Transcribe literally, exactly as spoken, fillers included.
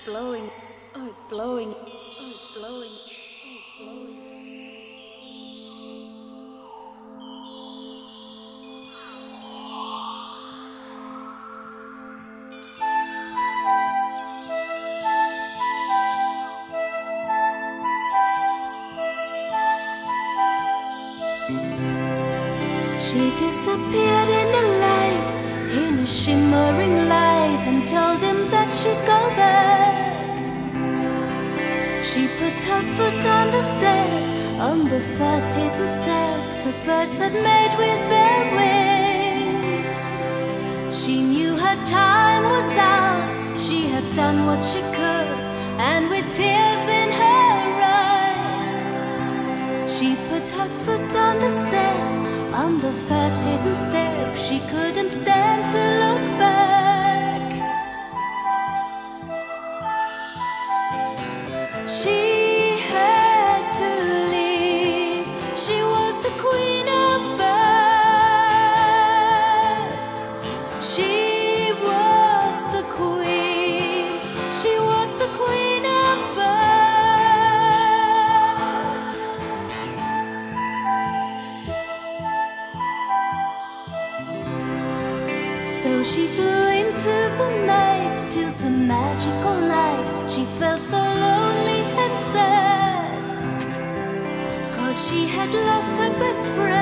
blowing. Oh, it's blowing. Oh, it's blowing. Oh, it's blowing. She disappeared in the light, in a shimmering light, and told him that she'd go back. She put her foot on the step, on the first hidden step the birds had made with their wings. She knew her time was out, she had done what she could, and with tears in her eyes, she put her foot on the step, on the first hidden step. She couldn't stand to look back. She had to leave. She was the queen of birds. She was the queen. She was the queen of birds. So she flew into the night, to the magical night. She felt so lonely and sad, 'cause she had lost her best friend.